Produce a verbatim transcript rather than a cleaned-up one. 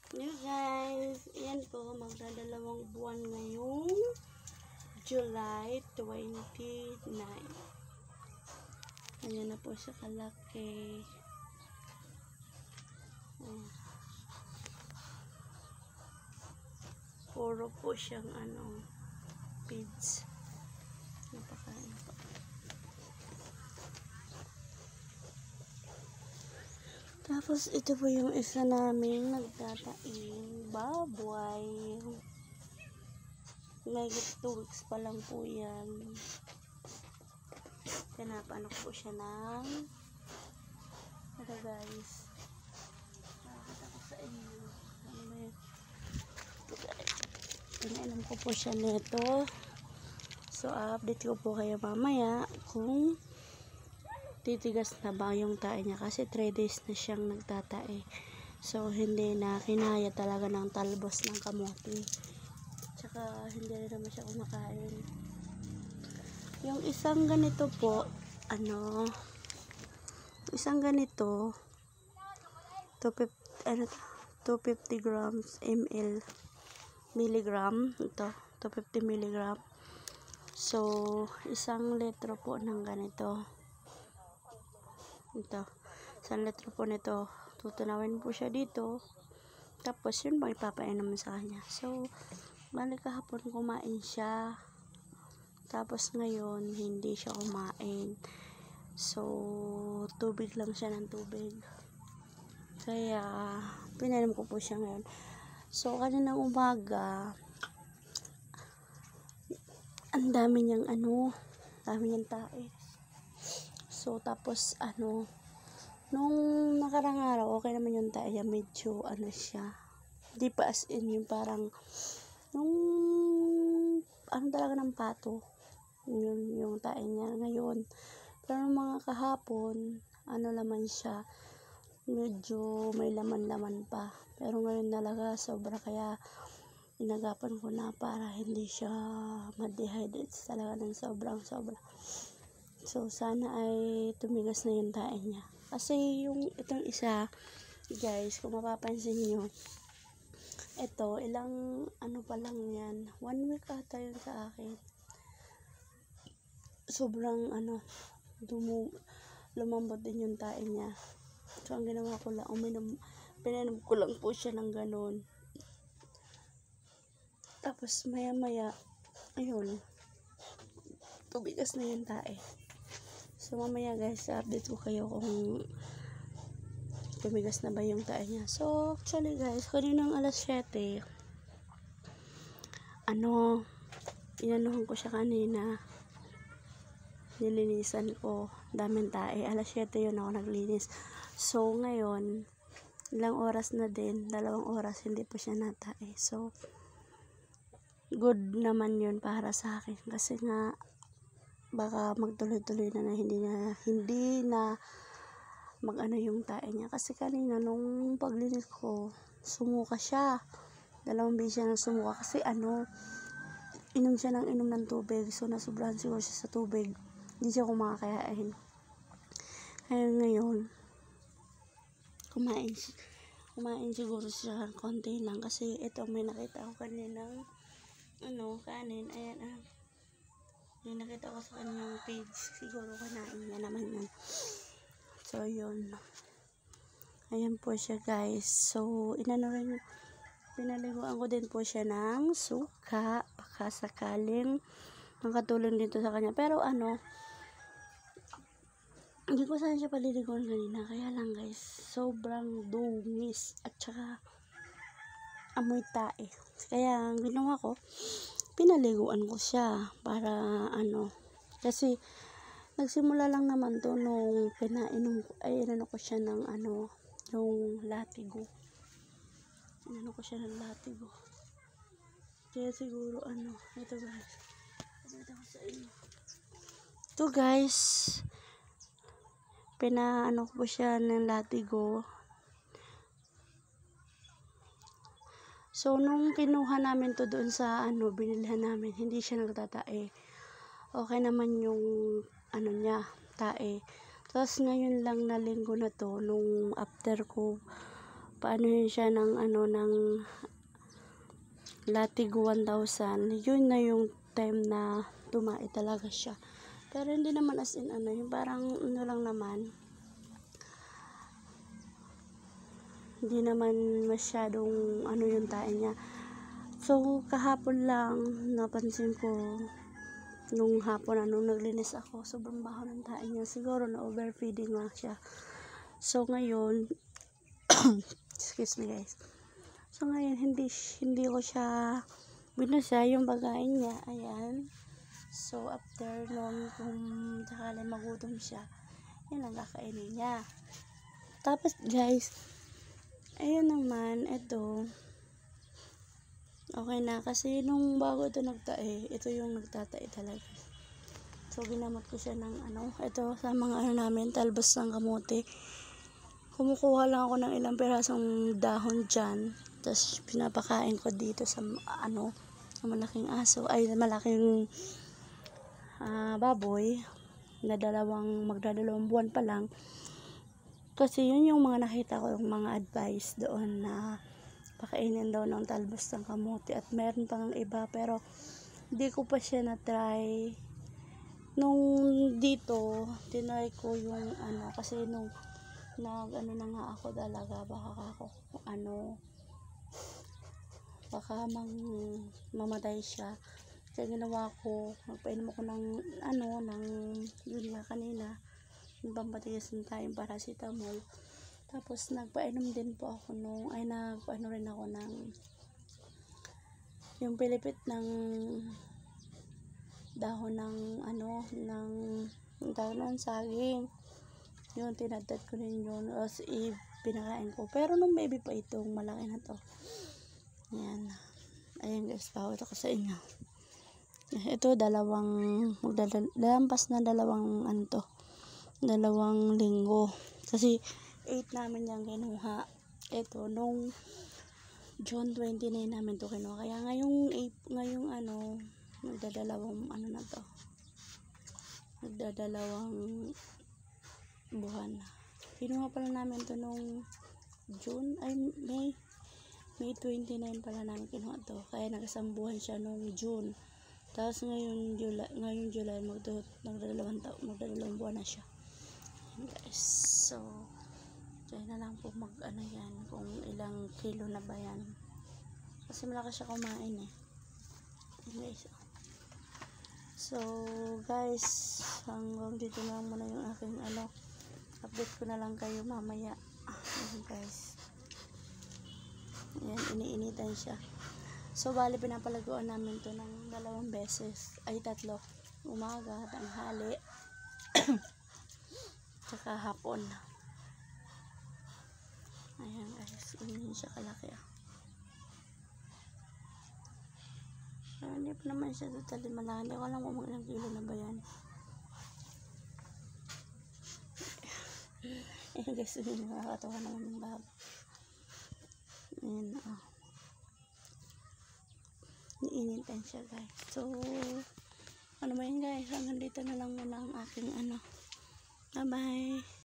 Hey guys, ayan po, magdadalawang buwan ngayong July twenty-nine. Ayan na po siya kalaki. Oh. Puro po siyang ano, feeds. Napakain po. Tapos ito po yung isa namin nagtataing baboy. May two weeks pa lang po yan. Pinapano po siya ng ito guys. Nakakita ko sa inyo. Ano ba yun? Ito guys. Pinainom ko po siya nito. So update ko po kayo mamaya kung titigas na ba yung tae niya kasi three days na siyang nagtatae. So hindi na kinaya talaga ng talbos ng kamote. Tsaka hindi rin naman siya kumakain. Yung isang ganito po, ano, isang ganito two hundred fifty grams ml milligram, ito two hundred fifty milligram. So isang litro po ng ganito. Ito, isang litro po nito, tutunawin po siya dito, tapos yun bang ipapainom sa kanya. So balik kahapon kumain siya, tapos ngayon hindi siya kumain. So tubig lang siya ng tubig, kaya pinainom ko po siya ngayon. So kaninang umaga ang dami niyang ano, dami niyang tae. So, tapos, ano, nung nakarang araw, okay naman yung tae niya, medyo, ano siya, di pa as in, yung parang, nung, ano talaga ng pato, yun, yung tae niya, ngayon, pero mga kahapon, ano naman siya, medyo may laman-laman pa, pero ngayon talaga, sobra, kaya, inagapan ko na para hindi siya ma-dehydrate talaga ng sobrang sobra. So, sana ay tumigas na yung tae niya. Kasi yung itong isa, guys, kung mapapansin nyo, ito, ilang, ano pa lang yan, one week ata yun sa akin. Sobrang, ano, dumu, lumambot din yung tae niya. So, ang ginawa ko lang, uminom, pinainom ko lang po siya ng ganun. Tapos, maya-maya, ayun, tumigas na yung tae. So mamaya guys, update ko kayo kung tumigas na ba yung tae niya. So actually guys, kaninang alas siyete, ano, inanuhan ko siya kanina, nilinisan ko, daming tae. Alas siyete yun ako naglinis. So ngayon, ilang oras na din, dalawang oras hindi pa siya natae. So good naman yun para sa akin, kasi nga baka magtuloy-tuloy na na hindi na hindi na mag-ano yung tae niya. Kasi kanina nung paglinis ko, sumuka siya, dalawang beses siya nang sumuka kasi ano, inom siya ng inom ng tubig. So nasubrahan siguro siya sa tubig, hindi siya kumakain. Kaya ngayon kumain kumain siguro siya konti lang, kasi ito may nakita ko kaninang ano, kanin, ayan ah, yung nakita ko sa kanyang page, siguro kanain niya naman yun. So yun, ayan po siya guys. So inano rin, pinaliguan ko din po siya ng suka, baka sakaling makatulong dito sa kanya. Pero ano, hindi ko sana siya paliliguan kanina, kaya lang guys, sobrang dungis at saka amoy tae. Kaya ang ginawa ko, pinaliguan ko siya para ano, kasi nagsimula lang naman to nung pinainom ko, ay inano ko siya ng ano, yung latigo, inano ko siya ng latigo, kaya siguro ano, ito guys, ito ko sa inyo, ito guys, pinaano ko siya ng latigo. So nung kinuha namin to doon sa ano, binilhan namin, hindi siya nagtatae, okay naman yung ano niya, tae. Tapos ngayon lang na linggo na to, nung after ko paanuhin siya ng ano ng latig one thousand, yun na yung time na tumae talaga siya. Pero hindi naman as in ano, yung parang ano lang naman, hindi naman masyadong ano yung tae niya. So kahapon lang napansin ko, nung hapon na nung naglinis ako, sobrang baho ng tae niya, siguro na overfeeding lang siya. So ngayon excuse me guys, so ngayon hindi hindi ko siya binasa yung pagkain niya, ayan. So after nun, kung sakali magutom siya, yan ang kakainin niya. Tapos guys, ayun naman, ito okay na, kasi nung bago ito nagtae, ito yung nagtatae talaga. So ginamot ko siya ng ano, ito sa mga ano namin, talbos ng kamote. Kumukuha lang ako ng ilang pirasong dahon dyan, tapos pinapakain ko dito sa ano, sa malaking aso, ay malaking uh, baboy na dalawang, magdadalawang buwan pa lang. Kasi yun yung mga nakita ko, yung mga advice doon na pakainin daw ng talbos ng kamote, at meron pang iba pero hindi ko pa siya na try. Nung dito tinry ko yung ano, kasi nung nag ano na nga ako talaga, baka ako ano, baka mang mamatay siya, kaya ginawa ko, nagpainom ako ng ano, ng yun nga kanina, yung pampatigas ng tayong paracetamol. Tapos nagpainom din po ako nung, ay nagpaano rin ako ng yung pilipit ng dahon ng ano, ng dahon ng saging, yun tinadtad ko rin yun, as i pinakain ko. Pero nung baby pa itong malaki na to, yan, ayan guys, bawat ako sa inyo. Ito dalawang magdalampas na dalawang ano to, dalawang linggo, kasi eight namin yung kinuha. Ito nung June twenty-nine namin to kinuha, kaya ngayong eight, ngayong ano, magdadalawang ano na to, magdadalawang buwan na. Kinuha pala namin to nung June, ay May May twenty-nine pala namin kinuha to, kaya nagasambuhan siya nung June. Tapos ngayon July, ngayon July magdadalawang taon, magdadalawang buwan na siya. Ayan guys, so try na lang po mag ano yan, kung ilang kilo na ba yan, kasi malakas siya kumain eh. Ayan guys, so guys, hanggang dito na lang muna yung aking ano, update ko na lang kayo mamaya. Ayan guys, ayan, iniinitan siya. So bali pinapalaguan namin to ng dalawang beses, ay tatlo, umaga, tanghali tsaka hapon. Ayan guys, hindi siya kalaki ah. So, hindi pa naman siya totally malaki, hindi ko alam kung ilang kilo na ba yan. Ayan guys, hindi nakakatawa naman yung babo. Ayan ah, niinitan siya guys. So ano ba yun guys, hanggang dito na lang muna ang aking ano, bye bye.